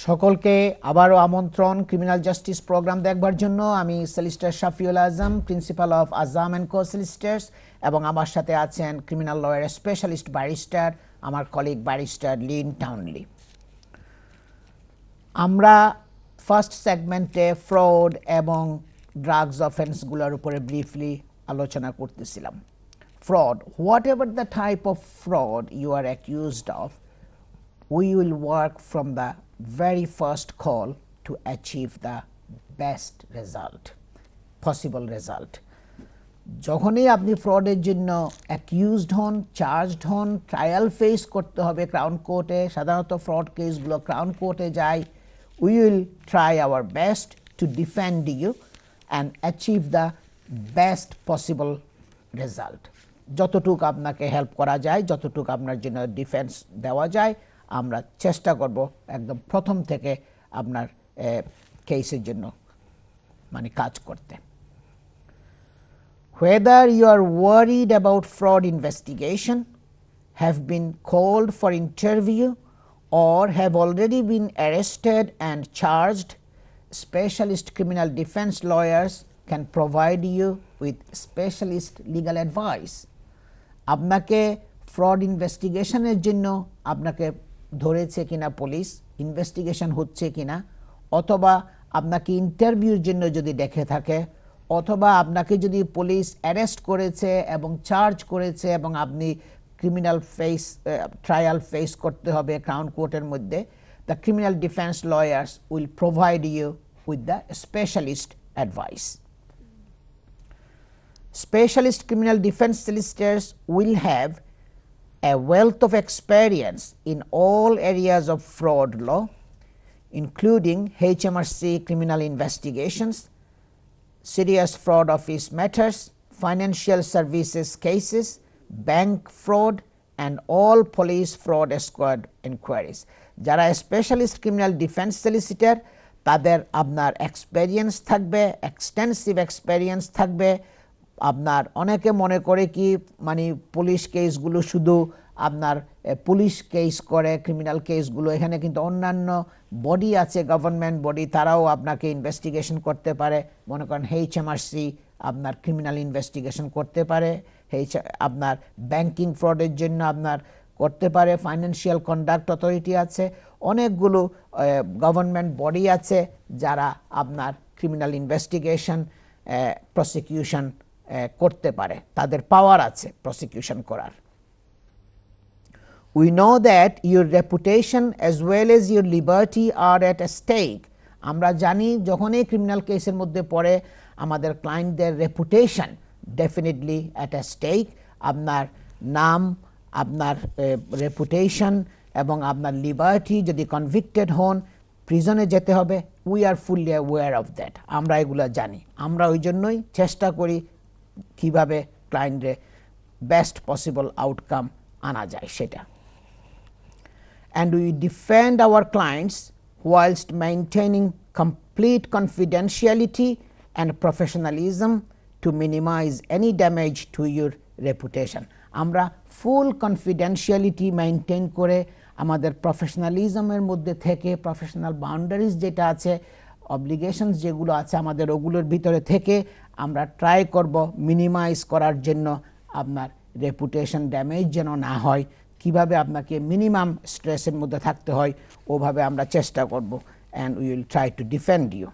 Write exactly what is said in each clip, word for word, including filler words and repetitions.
সকলকে আবারও আমন্ত্রণ ক্রিমিনাল জাস্টিস প্রোগ্রাম দেখবার জন্য। আমি solicitor Shafiul Azam, principal of Azam and co solicitors, এবং আমার সাথে আছেন ক্রিমিনাল লয়ার স্পেশালিস্ট ব্যারিস্টার আমার কলিগ ব্যারিস্টার লিন টাউনলি। আমরা ফার্স্ট সেগমেন্টে ফ্রড এবং ড্রাগস অফেন্সগুলোর উপরে ব্রিফলি আলোচনা করতেছিলাম। Fraud, whatever the type of fraud you are accused of, we will work from the very first call to achieve the best result, possible result. যখনই আপনি ফ্রডের জন্য accused হন, charged হন, trial face করতে হবে crown কোর্টে, সাধারণত fraud কেসগুলো ক্রাউন কোর্টে যায়, we will try our best to defend you and achieve the best possible result. যতটুকু আপনাকে হেল্প করা যায়, যতটুকু আপনার জন্য ডিফেন্স দেওয়া যায়, আমরা চেষ্টা করব একদম প্রথম থেকে আপনার কেসের জন্য মানে কাজ করতে। Whether you are worried about fraud investigation, have been called for interview, or have already been arrested and charged, specialist criminal defense lawyers can provide you with specialist legal advice. আপনাকে ফ্রড ইনভেস্টিগেশনের জন্য আপনাকে ধরেছে কিনা police, investigation হচ্ছে কিনা, অথবা আপনাকে ইন্টারভিউর জন্য যদি দেখে থাকে, অথবা আপনাকে যদি পুলিশ অ্যারেস্ট করেছে এবং চার্জ করেছে এবং আপনি ক্রিমিনাল ফেস ট্রায়াল ফেস করতে হবে ক্রাউন কোর্টের মধ্যে, the criminal defence lawyers will provide you with the specialist advice. Specialist criminal defense solicitors will have a wealth of experience in all areas of fraud law, including H M R C criminal investigations, serious fraud office matters, financial services cases, bank fraud, and all police fraud squad inquiries. যারা specialist criminal defence solicitor, তাদের আপনার experience থাকবে, extensive experience থাকবে। আপনার অনেকে মনে করে কি মানে পুলিশ কেসগুলো শুধু আপনার পুলিশ কেস করে ক্রিমিনাল কেসগুলো, এখানে কিন্তু অন্যান্য বডি আছে, গভর্নমেন্ট বডি, তারাও আপনাকে ইনভেস্টিগেশন করতে পারে। মনে করেন এইচ এম আর সি আপনার ক্রিমিনাল ইনভেস্টিগেশন করতে পারে, এইচ আপনার ব্যাংকিং ফ্রডের জন্য আপনার করতে পারে, ফাইন্যান্সিয়াল কন্ডাক্ট অথরিটি আছে, অনেকগুলো গভর্নমেন্ট বডি আছে যারা আপনার ক্রিমিনাল ইনভেস্টিগেশন প্রসিকিউশন করতে পারে, তাদের পাওয়ার আছে প্রসিকিউশন করার। We know that your reputation as well as your liberty are at stake. আমরা জানি যখনই ক্রিমিনাল কেসের মধ্যে পড়ে আমাদের ক্লায়েন্টদের reputation definitely at a stake. আপনার নাম, আপনার রেপুটেশন এবং আপনার লিবার্টি, যদি কনভিক্টেড হন প্রিজনে যেতে হবে, we are fully aware of that. আমরা এগুলো জানি, আমরা ওই জন্যই চেষ্টা করি কিভাবে ক্লায়েন্টে বেস্ট পসিবল আউটকাম আনা যায় সেটা। And we defend our clients whilst maintaining complete confidentiality and professionalism to minimize any damage to your reputation. আমরা ফুল কনফিডেন্সিয়ালিটি মেনটেন করে আমাদের প্রফেশনালিজমের মধ্যে থেকে, প্রফেশনাল বাউন্ডারিজ যেটা আছে, অব্লিগেশনস যেগুলো আছে আমাদের, ওগুলোর ভিতরে থেকে আমরা ট্রাই করব মিনিমাইজ করার জন্য আপনার রেপুটেশন ড্যামেজ যেন না হয়। কিভাবে আপনাকে মিনিমাম স্ট্রেসের মধ্যে থাকতে হয় ওভাবে আমরা চেষ্টা করব, and we will try to defend you.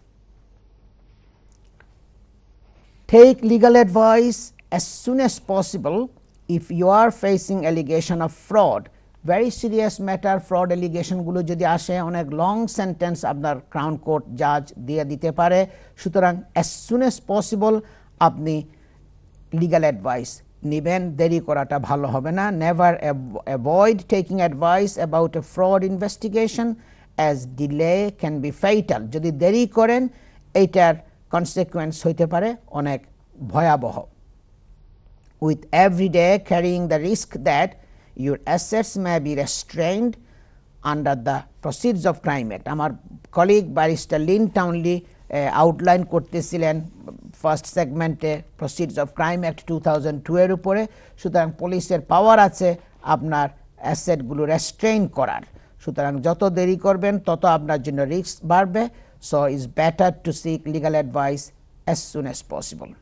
Take legal advice as soon as possible if you are facing allegation of fraud. Very serious matter, fraud এলিগেশনগুলো যদি আসে অনেক লং সেন্টেন্স আপনার ক্রাউন কোর্ট জাজ দিয়ে দিতে পারে। সুতরাং অ্যাজ সুন অ্যাজ পসিবল আপনি লিগাল অ্যাডভাইস নেবেন, দেরি করাটা ভালো হবে না। Never avoid taking advice about a fraud investigation as delay can be fatal. যদি দেরি করেন এইটার কনসিকুয়েন্স হইতে পারে অনেক ভয়াবহ। With every day carrying the risk that your assets may be restrained under the Proceeds of Crime Act. আমার colleague barrister Lynn Townley outline করতেছিলেন ফার্স্ট সেগমেন্টে proceeds of crime act two thousand two এর উপরে। সুতরাং পুলিশের পাওয়ার আছে আপনার অ্যাসেটগুলো restrain করার। সুতরাং যত দেরি করবেন তত আপনার জন্য রিস্ক বাড়বে। So it's better to seek legal advice as soon as possible.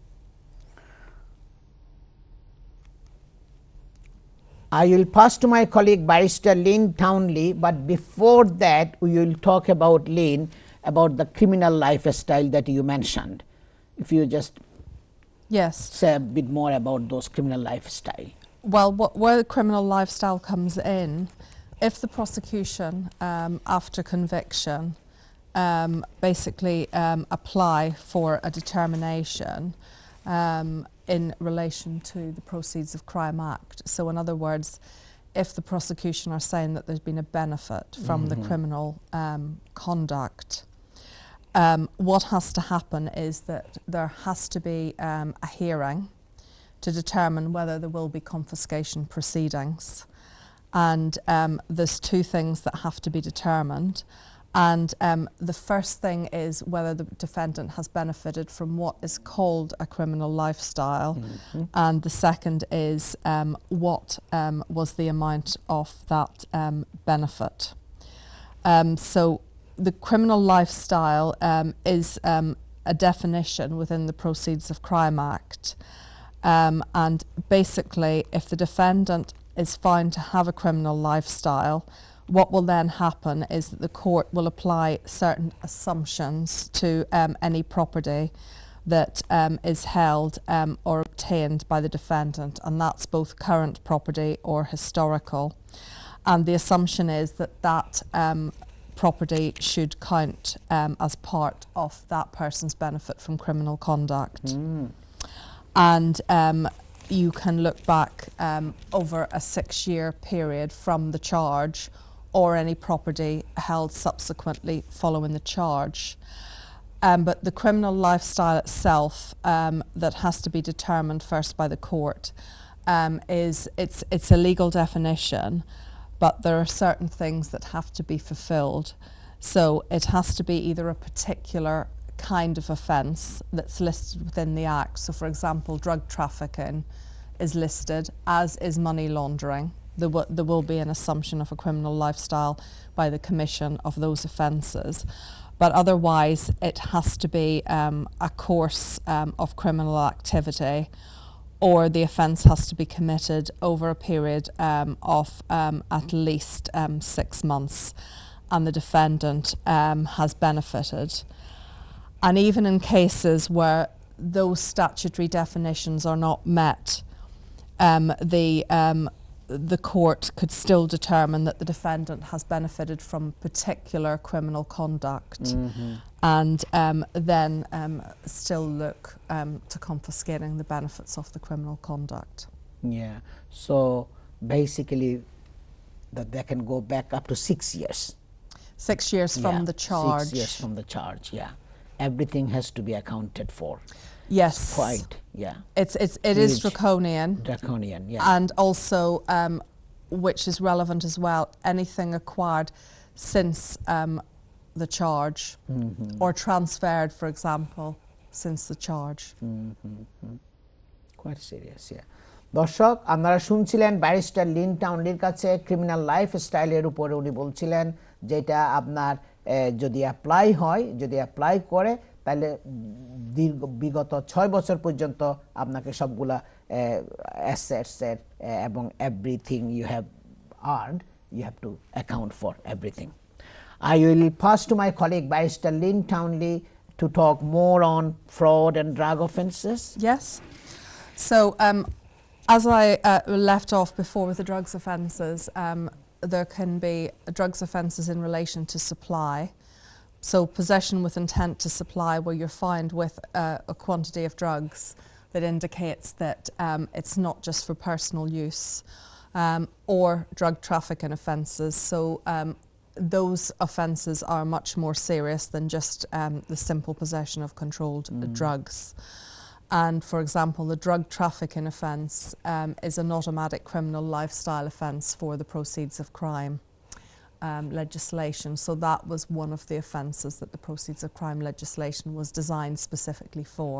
I will pass to my colleague Barrister Lynn Townley, but before that we will talk about Lynn about the criminal lifestyle that you mentioned. If you just yes say a bit more about those criminal lifestyle. Well, what, where the criminal lifestyle comes in, if the prosecution um, after conviction um, basically um, apply for a determination um, in relation to the Proceeds of Crime Act. So in other words, if the prosecution are saying that there's been a benefit from mm-hmm. the criminal um, conduct, um, what has to happen is that there has to be um, a hearing to determine whether there will be confiscation proceedings. And um, there's two things that have to be determined. And um, the first thing is whether the defendant has benefited from what is called a criminal lifestyle. Mm-hmm. And the second is um, what um, was the amount of that um, benefit. Um, so the criminal lifestyle um, is um, a definition within the Proceeds of Crime Act. Um, and basically, if the defendant is found to have a criminal lifestyle, what will then happen is that the court will apply certain assumptions to um, any property that um, is held um, or obtained by the defendant, and that's both current property or historical. And the assumption is that that um, property should count um, as part of that person's benefit from criminal conduct. Mm. And um, you can look back um, over a six-year period from the charge or any property held subsequently following the charge. Um, but the criminal lifestyle itself um, that has to be determined first by the court um, is it's, it's a legal definition, but there are certain things that have to be fulfilled. So it has to be either a particular kind of offence that's listed within the Act. So for example, drug trafficking is listed, as is money laundering. There, w there will be an assumption of a criminal lifestyle by the commission of those offences. But otherwise, it has to be um, a course um, of criminal activity, or the offence has to be committed over a period um, of um, at least um, six months, and the defendant um, has benefited. And even in cases where those statutory definitions are not met, um, the um, the court could still determine that the defendant has benefited from particular criminal conduct, mm-hmm. and um, then um, still look um, to confiscating the benefits of the criminal conduct. Yeah, so basically that they can go back up to six years. Six years from yeah, the charge. Six years from the charge, yeah. Everything has to be accounted for. Yes. It's quite, yeah. It's, it's, it is draconian. Draconian, yeah. And also, um, which is relevant as well, anything acquired since um, the charge, mm-hmm. or transferred, for example, since the charge. Mm-hmm. Quite serious, yeah. দর্শক আপনারা শুনছিলেন barrister Lin টাউনলির কাছে criminal life স্টাইলের উপরে উনি বলছিলেন যেটা আপনার যদি অ্যাপ্লাই হয়, যদি অ্যাপ্লাই করে তাহলে দীর্ঘ বিগত ছয় বছর পর্যন্ত আপনাকে সবগুলা অ্যাসেটসের এবং everything you have earned you have to account for everything. I will pass to my colleague Barrister Lynn Townley to talk more on fraud and drug offences. Yes. So um, as I uh, left off before with the drugs offences, um, there can be drugs offences in relation to supply. So possession with intent to supply, where you're found with uh, a quantity of drugs that indicates that um, it's not just for personal use, um, or drug trafficking offences. So um, those offences are much more serious than just um, the simple possession of controlled mm. drugs. And for example, the drug trafficking offence um, is an automatic criminal lifestyle offence for the Proceeds of Crime um, legislation. So that was one of the offences that the Proceeds of Crime legislation was designed specifically for.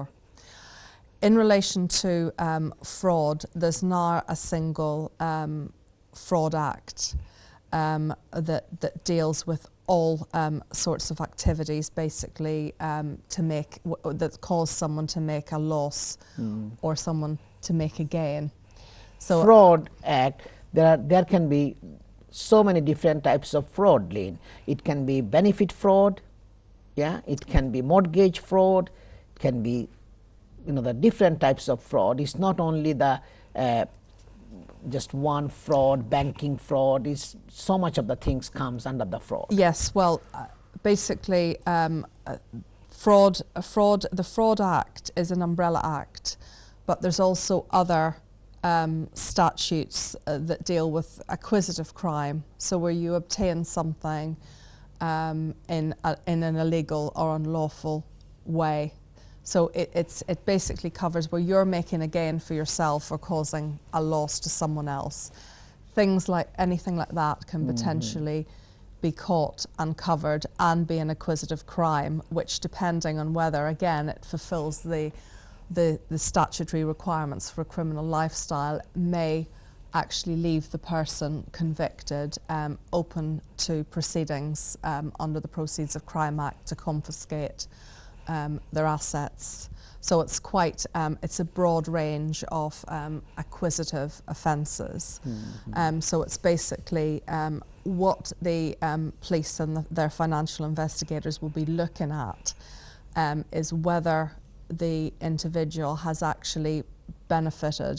In relation to um, fraud, there's now a single um, fraud act. um, that, that deals with all um, sorts of activities, basically, um, to make, w that cause someone to make a loss mm. or someone to make a gain. So Fraud Act, there, are, there can be so many different types of fraud, Lynn. It can be benefit fraud, yeah, it can be mortgage fraud, it can be, you know, the different types of fraud. It's not only the uh, just one fraud, banking fraud, is so much of the things comes under the fraud. Yes, well, uh, basically, um, uh, fraud, uh, fraud, the Fraud Act is an umbrella act, but there's also other um, statutes uh, that deal with acquisitive crime. So where you obtain something um, in a, in an illegal or unlawful way. So it, it's, it basically covers where you're making a gain for yourself or causing a loss to someone else. Things like anything like that can mm-hmm. potentially be caught and covered and be an acquisitive crime, which, depending on whether, again, it fulfills the, the, the statutory requirements for a criminal lifestyle, may actually leave the person convicted um, open to proceedings um, under the Proceeds of Crime Act to confiscate Um, their assets. So it's quite, um, it's a broad range of um, acquisitive offences. Mm-hmm. um, so it's basically um, what the um, police and the, their financial investigators will be looking at um, is whether the individual has actually benefited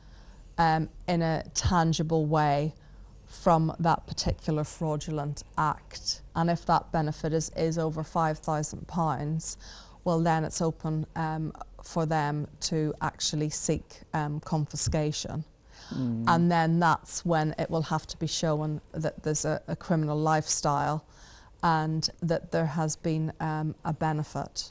um, in a tangible way from that particular fraudulent act. And if that benefit is, is over five thousand pounds, well, then it's open um, for them to actually seek um, confiscation. Mm. And then that's when it will have to be shown that there's a, a criminal lifestyle and that there has been um, a benefit.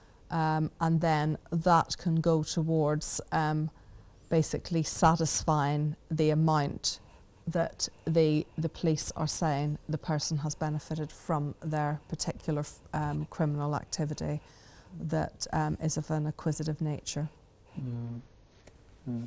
Um, and then that can go towards um, basically satisfying the amount that the the police are saying the person has benefited from their particular um, criminal activity that um, is of an acquisitive nature. Mm. Mm.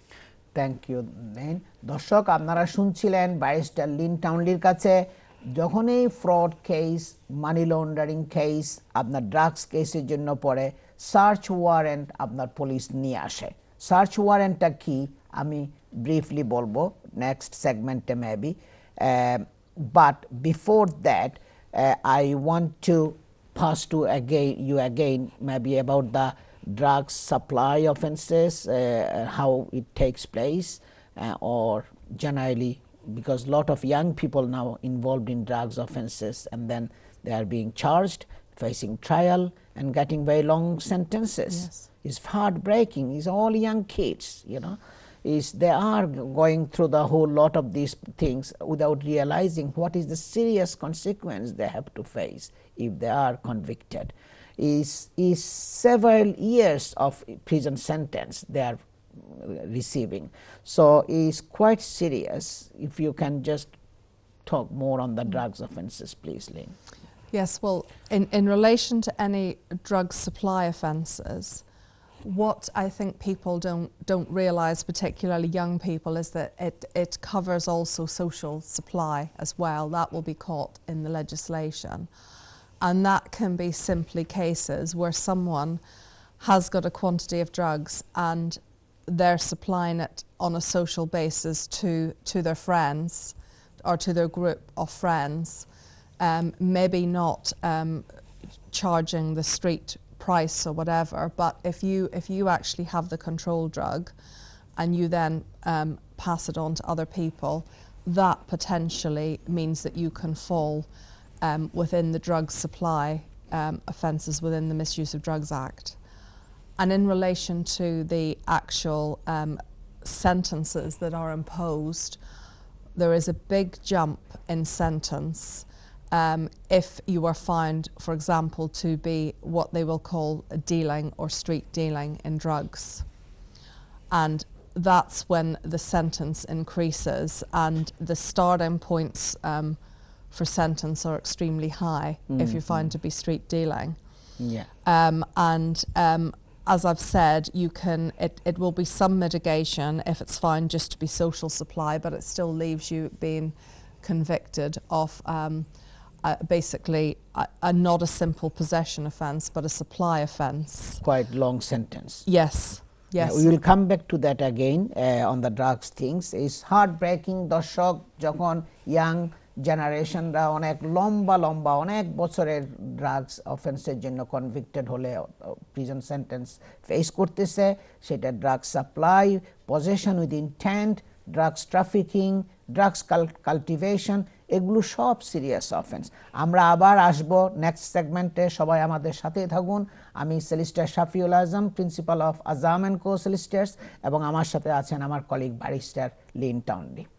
Thank you, Lynn. দর্শক আপনারা শুনছিলেন barrister Lin টাউনলির কাছে যখন এই fraud case, money laundering case আপনার drugs কেসের জন্য পড়ে, সার্চ ওয়ারেন্ট আপনার পুলিশ নিয়ে আসে। সার্চ ওয়ারেন্টটা কি আমি briefly bolbo next segment maybe, uh, but before that uh, I want to pass to again you again maybe about the drug supply offenses, uh, how it takes place, uh, or generally, because a lot of young people now involved in drugs offenses and then they are being charged, facing trial and getting very long sentences. Yes. It's heartbreaking. It's all young kids, you know. Is they are going through the whole lot of these things without realizing what is the serious consequence they have to face if they are convicted. Is is several years of prison sentence they are receiving. So it's quite serious. If you can just talk more on the drugs offences, please, Lynn. Yes, well, in, in relation to any drug supply offences, what I think people don't don't realise, particularly young people, is that it, it covers also social supply as well. That will be caught in the legislation. And that can be simply cases where someone has got a quantity of drugs and they're supplying it on a social basis to, to their friends or to their group of friends, um, maybe not um, charging the street price or whatever, but if you if you actually have the control drug and you then um, pass it on to other people, that potentially means that you can fall um, within the drug supply um, offences within the Misuse of Drugs Act. And in relation to the actual um, sentences that are imposed, there is a big jump in sentence Um, if you are found, for example, to be what they will call dealing or street dealing in drugs. And that's when the sentence increases and the starting points um, for sentence are extremely high mm-hmm. if you're found to be street dealing. Yeah. Um, and um, as I've said, you can, it, it will be some mitigation if it's found just to be social supply, but it still leaves you being convicted of um, uh, basically a, a not a simple possession offence but a supply offence. Quite long sentence. Yes, yes. Yeah, we will come back to that again uh, on the drugs things. It's heartbreaking দর্শক যখন young জেনারেশনরা অনেক লম্বা লম্বা অনেক বছরের drugs অফেন্সের জন্য convicted হলে prison sentence face করতেছে, সেটা drugs supply, possession with intent, drugs trafficking, drugs cultivation, এগুলো সব সিরিয়াস অফেন্স। আমরা আবার আসব নেক্সট সেগমেন্টে, সবাই আমাদের সাথেই থাকুন। আমি solicitor Shafiul Azam, principal of Azam and co solicitors, এবং আমার সাথে আছেন আমার কলিগ ব্যারিস্টার লিন টাউনলি।